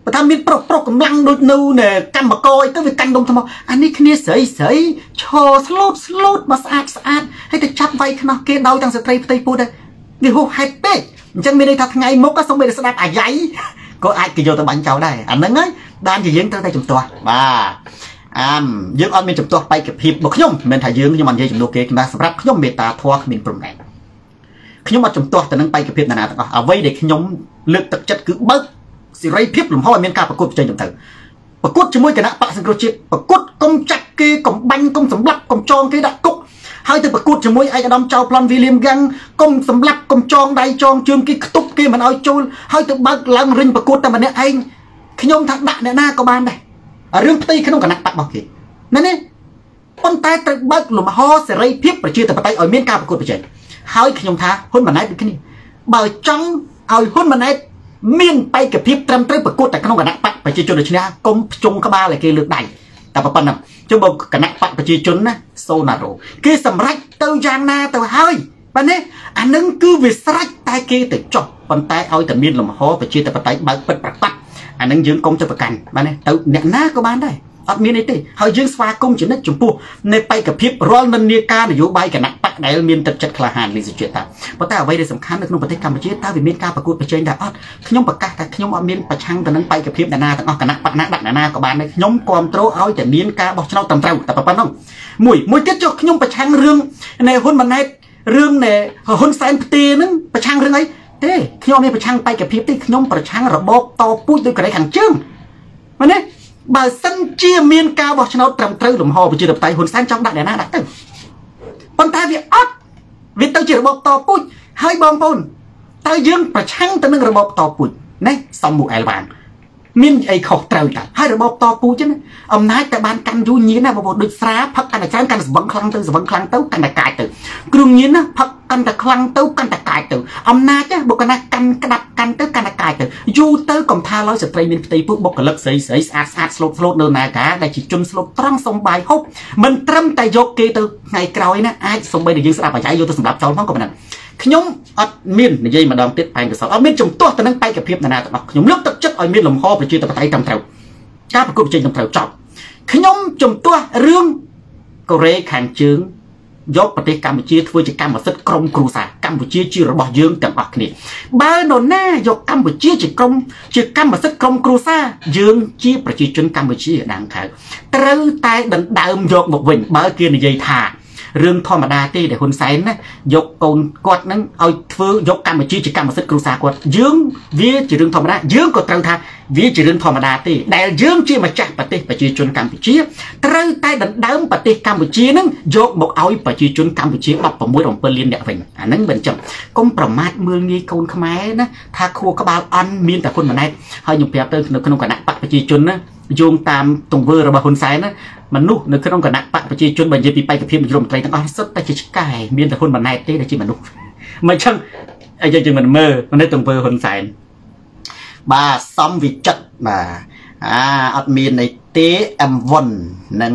បើថាមានប្រុសកម្លាំងដូចនៅកម្មករទៅវាកាន់ដុំថ្មអានេះគ្នាស្រីឈរស្លូតមកស្អាតហើយទៅចាប់វាយខ្នោះគេដោយទាំងស្ត្រីផ្ទៃពោះដែរវាហួសហេតុពេកអញ្ចឹងមានន័យថាថ្ងៃមុខក៏សូម្បីតែស្ដាប់អាយ៉ៃក៏អាចគេយកទៅបាញ់ចោលដែរអាហ្នឹងហើយបានជាយើងត្រូវតែជំទាស់បាទយើងអត់មានជំទាស់បេក្ខភាពរបស់ខ្ញុំមិនមែនថាយើងខ្ញុំអត់និយាយជំនួសគេណាសម្រាប់ខ្ញុំមេត្តាធម៌គ្មានព្រំដែនខ្ញុំអត់ជំទាស់ទៅនឹងបេក្ខភាពណាទាំងអស់អ្វីដែលខ្ញុំលើកទឹកចិត្តគឺបើកសេរីភាពលំហឲ្យមានការប្រកួតប្រជែងទៅប្រកួតជាមួយគណៈបកសង្គ្រោះជាតិប្រកួតកុំចាក់គេកុំបាញ់កុំសម្លាប់កុំចងគេដាក់គុកហើយទៅប្រកួតជាមួយឯកឧត្តមចៅប្លន់វីលៀមហ្គាំងកុំសម្លាប់កុំចងដៃចងជើងគេខ្ទប់គេមិនឲ្យចូលហើយទៅបើកឡើងរិញប្រកួតតែម្នាក់ឯងខ្ញុំថាដាក់អ្នកណាក៏បានដែររឿងផ្ទៃក្នុងគណៈបករបស់គេណានេះប៉ុន្តែត្រូវបើកលំហសេរីភាពប្រជាធិបតេយ្យឲ្យមានការប្រកួតប្រជែងហើយខ្ញុំថាហ៊ុនម៉ាណែតដូចគ្នាបើចង់ឲ្យហ៊ុនម៉ាណែតមានបេក្ខភាពត្រឹមត្រូវប្រកួតតែក្នុងគណៈបកប្រជាជនដូចនេះកុំភ្ជង់ក្បាលឲ្យគេលើកដៃតែប៉ុណ្ណឹងជុំបើគណៈបកប្រជាជនណាសូណារ៉ូគេសម្រេចទៅយ៉ាងណាទៅហើយបាទនេះអានឹងគឺវាស្រេចតែគេទៅចុះប៉ុន្តែឲ្យតែមានលំហប្រជាធិបតេយ្យបើកពិតប្រាកដអានឹងយើងកុំទៅប្រកាន់បាទនេះទៅអ្នកណាក៏បានដែរអត់មានអីទេហើយយើងស្វាគមន៍ចំណិតចំពោះនៃបេក្ខភាពរាល់និន្នាការនយោបាយគណៈបកដែលមានទឹកចិត្តក្លាហានលីសុជាតិតាប៉ុន្តែអ្វីដែលសំខាន់នៅក្នុងប្រទេសកម្ពុជាតើវាមានការប្រកួតប្រជែងដែរអត់ខ្ញុំប្រកាសថាខ្ញុំអត់មានប្រឆាំងទៅនឹងបេក្ខភាពណាទាំងអស់គណៈបកណាដាក់ណាក៏បានដែរខ្ញុំគ្រប់គ្រងឲ្យតែមានការបោះឆ្នោតត្រឹមត្រូវតែប៉ុណ្ណឹងមួយទៀតចុះខ្ញុំប្រឆាំងរឿងនៃហ៊ុនម៉ាណែតរឿងនៃហ៊ុនសែនផ្ទេហ្នឹងប្រឆាំងរឿងអីទេខ្ញុំអត់មានប្រឆាំងបេក្ខភាពទេខ្ញុំប្រឆាំងរបបតពូជដោយកូរ៉េខាងជើងមែនទេបើសិនជាមានការបោះឆ្នោតត្រឹមត្រូវលំហប្រជាធិបតេយ្យហ៊ុនសែនចង់ដាក់អ្នកណាដាក់ទៅប៉ុន្តែវាអត់វាទៅជារបបតពូជហើយបងប្អូនតើយើងប្រឆាំងទៅនឹងរបបតពូជណាសំមូអែលវ៉ាងមានអីខុសត្រូវតើហើយរបបតពូជហ្នឹងអំណាចតែបានកាន់យូរញៀនណាបងប្អូនដូចស្រាផឹកកាន់តែច្រើនកាន់តែស្វឹងខ្លាំងទៅកាន់តែកាចទៅគ្រឿងញៀនណាផឹកកាន់តែខ្លាំងទៅកាន់តែកាចទៅអំណាចបុគ្គលណាកាន់ក្តាប់កាន់ទៅកាន់តែកាចទៅយូរទៅកំថាឡើយស្ត្រីមានផ្ទៃពោះបុគ្គលិកស្រីស្អាតស្លូតនៅណាកាដែលជាជនស្លូតត្រង់សំបាយហូបមិនត្រឹមតែយកគេទៅថ្ងៃក្រោយណាអាចសំបីតែយើងស្ដាប់អាយ៉ៃយកទៅសម្រាប់ចោលផងក៏មិនដែរខ្ញុំអត់មាននិយាយម្ដងទៀតឯងកសលអត់មានជំទាស់ទៅនឹងបេក្ខភាពណាទាំងអស់ខ្ញុំលើកទឹកចិត្តឲ្យមានលំហប្រជាធិបតេយ្យត្រឹមត្រូវការប្រកួតប្រជែងត្រឹមត្រូវចប់ខ្ញុំជំទាស់រឿងកូរ៉េខាងជើងយកប្រទេសកម្ពុជាធ្វើជាកម្មសិទ្ធិក្រុមគ្រួសារកម្ពុជាជារបស់យើងទាំងអស់គ្នាបើនរណាយកកម្ពុជាជាកម្មសិទ្ធិក្រុមគ្រួសារយើងជាប្រជាជនកម្ពុជាដើមខៅត្រូវតែដណ្ដើមយកមកវិញបើគេនិយាយថារឿងធម្មតាទេដែលហ៊ុនសែនណាយកកូនគាត់នឹងឲ្យធ្វើយកកម្ពុជាជាកម្មសិទ្ធិគ្រួសារគាត់យើងវាជារឿងធម្មតាយើងក៏ត្រូវថាវាជារឿងធម្មតាទេដែលយើងជាម្ចាស់ប្រទេសប្រជាជនកម្ពុជាត្រូវតែដណ្ដើមប្រទេសកម្ពុជានឹងយកមកឲ្យប្រជាជនកម្ពុជា16-17លានអ្នកវិញអាហ្នឹងមិនចឹងកុំប្រមាថមើលងាយកូនខ្មែរណាថាខួរក្បាលអន់មានតែហ៊ុនម៉ាណែតហើយខ្ញុំប្រាប់ទៅនៅក្នុងគណៈបកប្រជាជនណាយោងតាមទង្វើរបស់ហ៊ុនសែនណាមនុស្សនៅក្នុងគណៈបកប្រជាជនបើនិយាយពីបេក្ខភាពនាយករដ្ឋមន្ត្រីទាំងអស់សុទ្ធតែជាឆ្កែមានតែហ៊ុនម៉ាណែតទេដែលជាមនុស្សមិនចឹងអីយើងមិនមើលនៅទង្វើហ៊ុនសែនបាទសំវិចិត្របាទអត់មានអីទេ M1 នឹង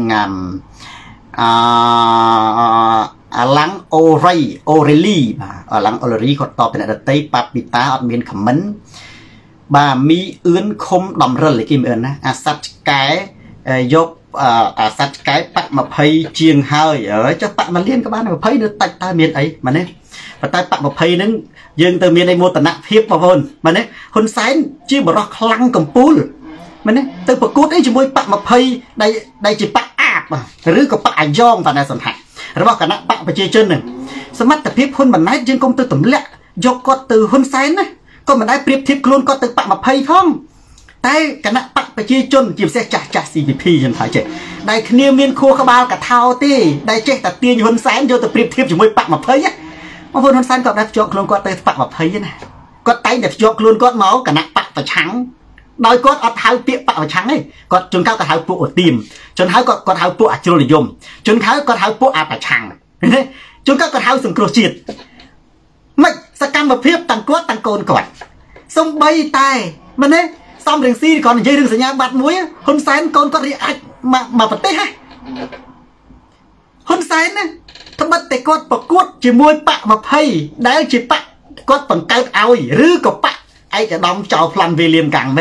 អាឡាំងអូរ៉េលីបាទអាឡាំងអូរ៉េលីគាត់តបពីអ្នកដតីប៉ាពីតាអត់មានខមមិនបាទមីអឿនខុំដំរិលគេមិនអឿនណាអាសត្វឆ្កែយកអាសត្វឆ្កែប៉ាក់20ជាងហើយចុះប៉ាក់1លានក៏បាន20នៅតិចតើមានអីមែនទេប៉ុន្តែប៉ាក់20ហ្នឹងយើងទៅមានអីមោទនភាពបងប្អូនមែនទេហ៊ុនសែនជាបរិះខ្លាំងកំពូលមែនទេទៅប្រកួតអីជាមួយប៉ាក់20ដែលជាប៉ាក់អាបឬក៏ប៉ាក់អាយ៉ងបណ្ណាសន្តិរបស់គណៈបកប្រជាជនហ្នឹងសមត្ថភាពហ៊ុនម៉ាណែតយើងកុំទៅទម្លាក់យកគាត់ទៅហ៊ុនសែនណាក៏មិនដែរប្រៀបធៀបខ្លួនគាត់ទៅប៉ាក់20ផងតែគណៈបកប្រជាជនជាពិសេសចាស់ CPP ខ្ញុំថាចេះដែលគ្នាមានខួរក្បាលកថោទេដែលចេះតែទាញហ៊ុនសែនយកទៅប្រៀបធៀបជាមួយប៉ាក់20ណាបងប្អូនហ៊ុនសែនគាត់ដែរភ្ជាប់ខ្លួនគាត់ទៅប៉ាក់20ណាគាត់តែងតែភ្ជាប់ខ្លួនគាត់មកគណៈបកប្រឆាំងដោយគាត់អត់ហៅពាក្យបកប្រឆាំងទេគាត់ជួនកាលគាត់ហៅពួកអូទីមជួនហៅគាត់ហៅពួកអជ្រុលនិយមជួនកាលគាត់ហៅពួកអប្រឆាំងជួនកាលគាត់ហៅសង្គ្រោះជាតិមិនសកម្មភាពទាំងគាត់ទាំងកូនគាត់សំបីតែមែនទេសំរងស៊ីគាត់និយាយរឿងសញ្ញាបត្រមួយហ៊ុនសែនកូនគាត់រៀបអាចមកប្រទេសហ៎ហ៊ុនសែនណាត្បិតតែគាត់ប្រកួតជាមួយបក20ដែលជាបកគាត់បង្កើតឲ្យឬក៏បកឯកឧត្តមចៅប្លន់វីលៀមកាំងមែន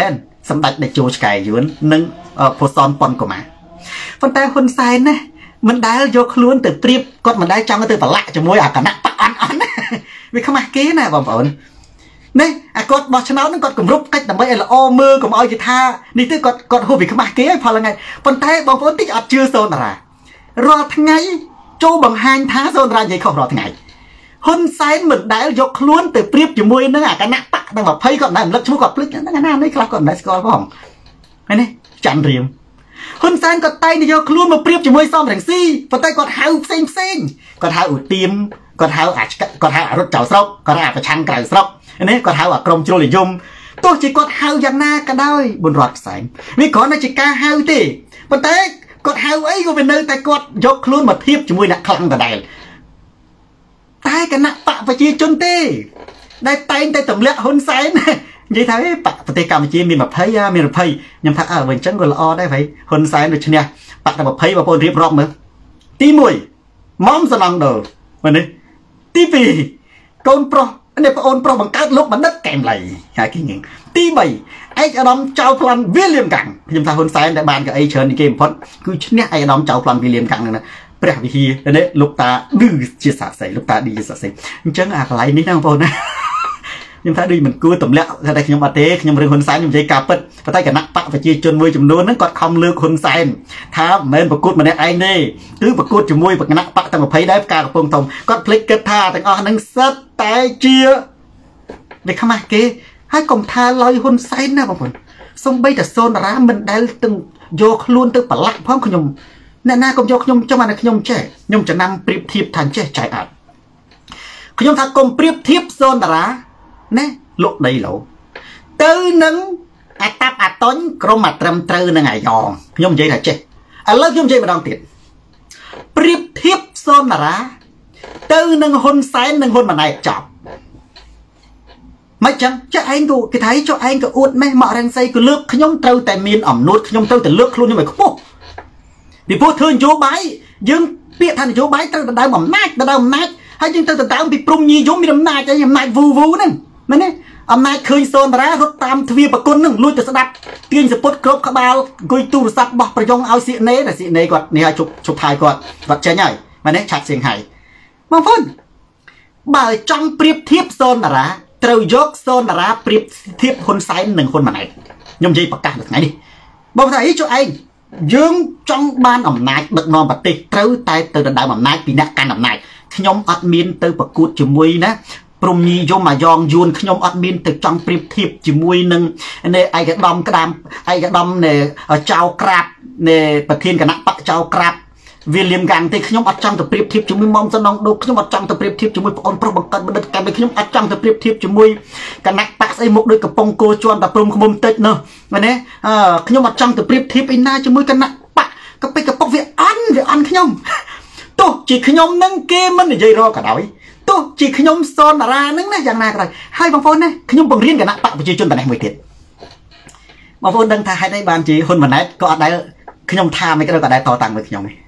សម្ដេចដែលចូលឆ្កែយួននិងផូសនប៉ុនកូម៉ាប៉ុន្តែហ៊ុនសែនណាមិនដែលយកខ្លួនទៅប្រៀបគាត់មិនដែលចង់ទៅប្រឡាក់ជាមួយអាគណៈបកអន់វាខ្មាស់គេណាបងប្អូននេះអាគាត់បោះឆ្នោតហ្នឹងគាត់គម្រប់កិច្ចដើម្បីឲ្យល្អមើលកុំឲ្យគេថានេះទៅគាត់ហូបវាខ្មាស់គេហើយផលថ្ងៃប៉ុន្តែបងប្អូនតិចអត់ជឿសូនតារារាល់ថ្ងៃចូលបង្ហាញថាសូនតារានិយាយខុសរាល់ថ្ងៃហ៊ុនសែនមិនដែលយកខ្លួនទៅប្រៀបជាមួយនឹងអាគណៈបកទាំង20គាត់មិនដែលរំលឹកឈ្មោះគាត់ភ្លេចហ្នឹងណានេះខ្លះគាត់មិនដែលស្គាល់ផងហើយនេះច័ន្ទរៀមហ៊ុនសែនគាត់តែងតែយកខ្លួនមកប្រៀបជាមួយសំរងស៊ីប៉ុន្តែគាត់ហៅផ្សេងគាត់ហៅឧទាមគាត់ហៅគាត់ហៅអរុតចៅស្រុកគាត់ហៅប្រឆាំងក្រៅស្រុកនេះគាត់ហៅអាក្រុមជ្រុលនិយមទោះជាគាត់ហៅយ៉ាងណាក៏ដោយបុនរតផ្សែងវាគ្រាន់តែជាការហៅទេប៉ុន្តែគាត់ហៅអីក៏វានៅតែគាត់យកខ្លួនមកធៀបជាមួយអ្នកខ្លាំងដដែលតែគណៈបកប្រជាជនទេដែលតែងតែទម្លាក់ហ៊ុនសែននិយាយថាប្រទេសកម្ពុជាមាន20មាន20ខ្ញុំថាវិញអញ្ចឹងក៏ល្អដែរហើយហ៊ុនសែនដូចឈ្នះបកតែ20បងប្អូនរៀបរាប់មើលទី1មុំសំឡងដូលមើលនេះទី2កូនប្រុសនេះប្អូនប្រុសបង្កើតលោកបណ្ឌិតកែមលៃហើយគេងទី3ឯកឧត្តមចៅប្លន់វីលៀមកាំងខ្ញុំថាហ៊ុនសែនដែលបានកៅអីច្រើននេះគេបំផុតគឺឈ្នះឯកឧត្តមចៅប្លន់វីលៀមកាំងហ្នឹងណាព្រះវិហារនេះលោកតាឌឺជាសាស័យលោកតាឌឺជាសាស័យអញ្ចឹងអាកន្លែងនេះណាបងប្អូនណាខ្ញុំថាដូចមិនគួរទម្លាក់តែខ្ញុំអត់ទេខ្ញុំរឿងហ៊ុនសែនខ្ញុំនិយាយការពិតប៉ុន្តែគណៈបកប្រជាជនមួយចំនួនហ្នឹងគាត់ខំលើកហ៊ុនសែនថាមិនមែនប្រកួតម្នាក់ឯងទេគឺប្រកួតជាមួយគណៈបកទាំង20ដែរផ្កាកំពង់ធំគាត់ភ្លេចគិតថាទាំងអស់ហ្នឹងសិតតែជាវាខ្មាស់គេហើយកុំថាឡើយហ៊ុនសែនណាបងប្អូនសំបីតែសូនតារាមិនដែលទាំងយកខ្លួនទៅប្រឡាក់ផងខ្ញុំអ្នកណាកុំយកខ្ញុំចំអាខ្ញុំចេះខ្ញុំចំណាំប្រៀបធៀបថាចេះចៃអត់ខ្ញុំថាកុំប្រៀបធៀបសូនតារាណាលុកដីឡូទៅនឹងអាតាប់អាតុញក្រុមអាត្រឹមត្រូវនឹងអាយ៉ងខ្ញុំនិយាយថាចេះឥឡូវខ្ញុំនិយាយម្ដងទៀតប្រៀបធៀបសូនតារាទៅនឹងហ៊ុនសែននិងហ៊ុនម៉ាណែតចប់មិនចឹងចុះឯងក៏គេថាចុះឯងក៏អួតម៉េះមករាំងសីក៏លើកខ្ញុំត្រូវតែមានអំណួតខ្ញុំត្រូវតែលើកខ្លួនខ្ញុំឲ្យខ្ពស់ពីព្រោះធ្វើនយោបាយយើងពាក្យថានយោបាយត្រូវដណ្ដើមអំណាចហើយយើងទៅដណ្ដើមពីព្រំញីយមមានអំណាចអីអំណាចវូហ្នឹងមែនទេអំណាចឃើញសូនតារារត់តាមទ្វារប្រគុណហ្នឹងលួចទៅស្ដាប់ទាញសពុតគ្រប់ក្បាលអង្គុយទូរស័ព្ទបោះប្រយ៉ងឲ្យសៀកណេតែសៀកណេគាត់នេះឲ្យជប់ថៃគាត់ចេញហើយមែនទេឆាត់សៀងហៃបងប្អូនបើចង់ប្រៀបធៀបសូនតារាត្រូវយកសូនតារាប្រៀបធៀបហ៊ុនសែននិងហ៊ុនម៉ាណែតខ្ញុំនិយាយប្រកាសថ្ងៃនេះបងថាអីចុះឯងយើងចង់បានអំណាចដឹកនាំប្រទេសត្រូវតែទៅដណ្ដើមអំណាចពីអ្នកកាន់អំណាចខ្ញុំអត់មានទៅប្រកួតជាមួយណាព្រំញីយមអាយ៉ងយួនខ្ញុំអត់មានទៅចង់ប្រៀបធៀបជាមួយនឹងឯកឧត្តមក្តាមឯកឧត្តមចៅក្រាបនៃប្រធានគណៈបកចៅក្រាបវាលៀមកាំងទេខ្ញុំអត់ចង់ទៅប្រៀបធៀបជាមួយមុំសំណងដូកខ្ញុំអត់ចង់ទៅប្រៀបធៀបជាមួយប្អូនប្រុសបង្កើតបណ្ឌិតកម្មខ្ញុំអត់ចង់ទៅប្រៀបធៀបជាមួយគណៈបកស្អីមុខដូចកំពង់គោជន់តែព្រំខ្មុំតិចនោះមែនទេខ្ញុំអត់ចង់ទៅប្រៀបធៀបឯណាជាមួយគណៈបកកពិកពុកវាអន់ខ្ញុំទោះជាខ្ញុំនឹងគេមិននិយាយរកក៏ដោយទោះជាខ្ញុំសនតារានឹងណាយ៉ាងណាក៏ដោយហើយបងប្អូនណាខ្ញុំបង្រៀនគណៈបកប្រជាជនតែនេះមួយទៀតបងប្អូនដឹងថាហេតុអីបានជាហ៊ុនម៉ាណែតក៏អត់ដែលខ្ញុំថាមិនក៏ដែលតតាំងមួយខ្ញុំទេ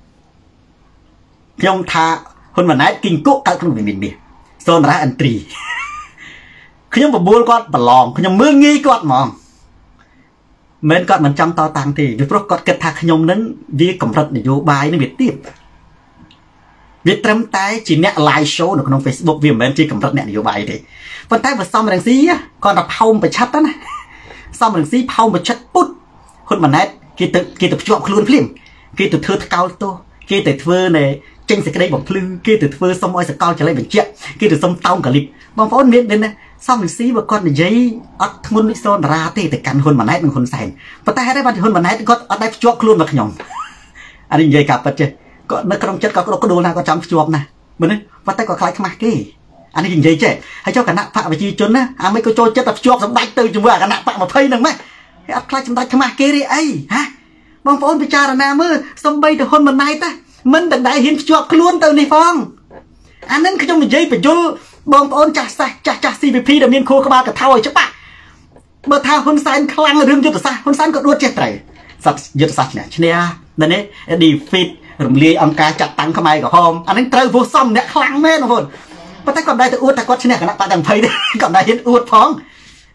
ខ្ញុំថាហ៊ុនម៉ាណែតគីងគក់កើតក្នុងវិមាននេះសូនតារាអិនទ្រីខ្ញុំបបួលគាត់ប្រឡងខ្ញុំមើលងាយគាត់ហ្មងមិនគាត់មិនចង់តតាំងទេពីព្រោះគាត់គិតថាខ្ញុំនឹងវាកម្រិតនយោបាយនឹងវាទៀតវាត្រឹមតែជាអ្នក live show នៅក្នុង Facebook វាមិនមែនជាកម្រិតអ្នកនយោបាយទេប៉ុន្តែបើសំរងស៊ីគាត់តែផោមប្រឆិតណាសំរងស៊ីផោមប្រឆិតពុតហ៊ុនម៉ាណែតគេទៅភ្ជាប់ខ្លួនភ្លាមគេទៅធ្វើថ្កោលទោសគេទៅធ្វើនៃចេញសេចក្តីបំភ្លឺគេទៅធ្វើសុំឲ្យសកលចល័យបញ្ជាក់គេទៅសុំតោងកាលីបបងប្អូនមានណាសំរងស៊ីបើគាត់និយាយអត់ធ្ងន់ដូចសូនតារាទេទៅកាន់ហ៊ុនម៉ាណែតនិងហ៊ុនសែនប៉ុន្តែហេតុអីបានហ៊ុនម៉ាណែតគាត់អត់ដែលភ្ជាប់ខ្លួនមកខ្ញុំអានេះនិយាយការពិតចេះគាត់នៅក្នុងចិត្តគាត់ក្តុកក្តួលណាគាត់ចង់ភ្ជាប់ណាមើលនេះប៉ុន្តែគាត់ខ្លាចខ្មាស់គេអានេះនិយាយចេះហើយចុះគណៈបកប្រជាជនណាអាមិនក៏ចូលចិត្តតែភ្ជាប់សម្ដេចទៅជាមួយអាគណៈបក20ហ្នឹងម៉េះហើយអត់ខ្លាចសម្ដេចខ្មាស់គេទេអីហាបងប្អូនពិចារណាមើលសំបីទៅហ៊ុនម៉ាណែតណាមិនដដែលហ៊ានភ្ជាប់ខ្លួនទៅនេះផងអានឹងខ្ញុំនិយាយបញ្យលបងប្អូនចាស់ចាស់ CVP ដែលមានខួរក្បាលកថាឲ្យច្បាស់បើថាហ៊ុនសែនខ្លាំងរឿងយុទ្ធសាស្ត្រហ៊ុនសែនក៏ដួលចេះត្រូវសត្វយុទ្ធសាស្ត្រឈ្នះនៅនេះ defeat រំលាយអង្គការចាត់តាំងខ្មែរក្រហមអានឹងត្រូវវោសំអ្នកខ្លាំងមែនបងប្អូនប៉ុន្តែគាត់ដែរទៅអួតថាគាត់ឈ្នះគណៈបកទាំង20ទេគាត់ដែរហ៊ានអួតផង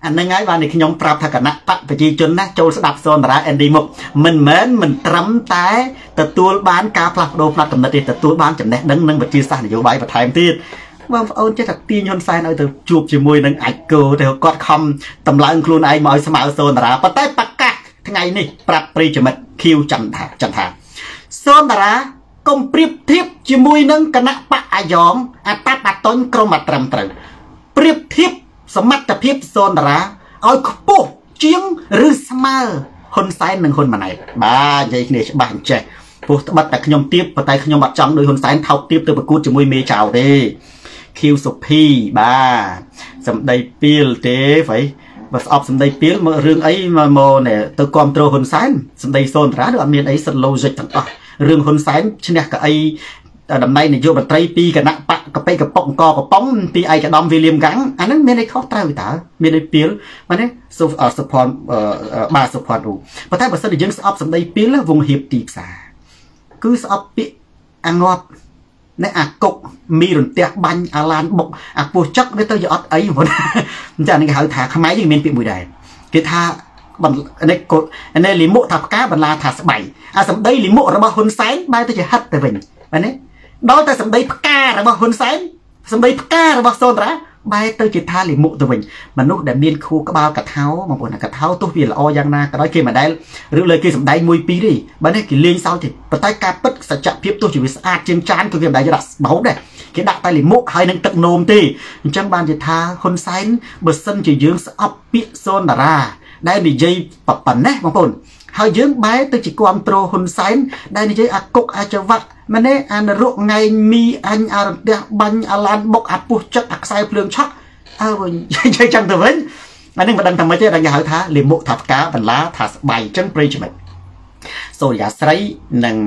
anh đang ngay vào này khi nhóm prap thà cả nát bắt phải chi chun nát châu sẽ đạp son ra Andy mục mình trắm tái từ tua bán cá plak đô plak cầm nát đi từ tua bán chậm nét đấng nâng vật chia sẻ vô bài và thay tiền vâng ôn chết thật tiên hơn sai nói từ chụp chỉ môi nâng ạch cơ theo quạt không tầm lại luôn ai mọi sao mạo son ra bắt tay bắt cá ngày này prap pri cho mình kêu chẳng thà son ra công priệp thiếp chỉ môi nâng cả nát bắt ai gióm tát bắt tôn krom mặt trầm trừ priệp thiếpสมัติភាពโซนระเอาปุ๊บเจียงหรือสมาคนไซน์หนึ่งคนมาไหนบ้าใจเนี่ยบ้านเจ้ปุ๊บบัดแต่ขยมเทียบปัตไตขยมบัดจังโดยคนไซน์เท่าเทียบตัวประกูจะมวยเมย์เจ้าเด้คิวสุพีบ้าสำได้เปียลเต้ไฟว่าออกสำได้เปียลมาเรื่องไอ้มาโมเนี่ยตัวความโตคนไซน์สำได้โซนระโดยมีไอ้สโลจิกต่างๆเรื่องคนไซน์ชนิดกับไอ้ดำในเนี่ยโยบัตรปีกับนักปะกับไปกับปองกอกับป้องปีไอกับดอมวิลเลียมกังอันนั้นไม่ได้เข้าตราวิตาไม่ได้เปียลมันเนี่ยสปอนบาสปอนดูประเทศบาสเดียยังสอบสำได้เปียลแล้ววงเฮียบตีสาคือสอบปีอังงอบในอากกมีหลุนเตียบันอาลานบกอาปูจักได้ตัวยอดไอ้หมดจากนั้นก็หาถาขมายยังมีปีบุยได้คือท่าบันในกดในลิมุทับก้าบันลาถาสบายสำได้ลิมุระบาคนไซน์ใบตัวจะฮัดแต่เป็นอันนี้โดยแต่สำได้พักการระบาดคนไซน์สำได้พักการระบาดโซนระใบเตยจิตท่าหลิมุตัวเองมนุษย์เดมีนคูกระบาลกระเท้าบางคนกระเท้าตัวเปลี่ยนละอยังนาก็ได้เกี่ยมาได้หรือเลยเกี่ยสำได้มวยปีดิบ้านนี้กี่เลี้ยงเศร้าจิปัตตการปัดสัจจะเพียบตัวชีวิตสะอาดเจียงจานตัวเกี่ยมได้จะดับเบาได้เกี่ยดักไตหลิมุให้นั่งตักโนมตีจังบานจิตท่าคนไซน์เบอร์ซันจะยืงสอบปิโซนดาราได้ในใจปับปั่นนะบางคนหายยืงใบตัวจิความโตคนไซน์ได้ในใจอากกอาจจะวัดมันเนี่ยอันรุไงมีอันอาร์เดบันอาลานบกอัปุจักอักไซเพลิงชักใช่จังตัวเว้นอันนี้มาดังทำไมเจ้าดังยาหาท้าลิมุทับกาบันลาทัสใบจังปรีจมันโซยาไซหนึ่ง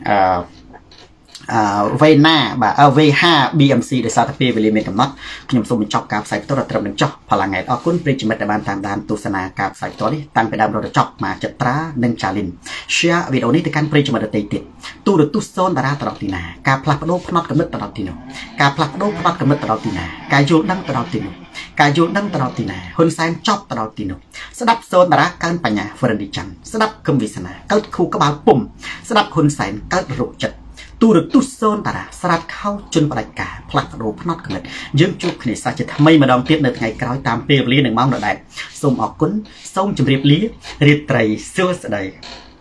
เวน่าแบบเวห้า BMC เดซาตเปียเวลิเมนกับน็อตขยมสมเป็นจ็อบกาบใส่ตัวระดับหนึ่งจ็อบพลังไงออกคุ้นปริจิมัตบานตามดานตุสนากาบใส่ตัวนี้ตั้งไปดามระดับจ็อบมาจัตราหนึ่งชาลินเชียวิดีโอนี้ติการปริจิมัตติดตู้หรือตู้โซนตาราตลอดตีนาการพลักโดพนัดกำลังตลอดตีโนการพลักโดพนัดกำลังตลอดตีนาการโยนดังตลอดตีโนการโยนดังตลอดตีนาคนแซงจ็อบตลอดตีโนสดับโซนตาราการปัญญาเฟรนดิจันสดับคำวิสนาเกิดคู่กระบาลปุ่มสดับคนแซงเกิดรุกจัดตู้หรือตู้โซนตาราสลัดเข้าจนปลายกาพลักโดพนัดกันเลยยืมจุกขณิสาจะทำไม่มาดองเตี้ยในไงกลายตามเปรียบลี้หนึ่งมองหน่อยได้ส่งออกกุ้นส่งจุ่มเรียบลี้เรียบไตรเสื้อสดาย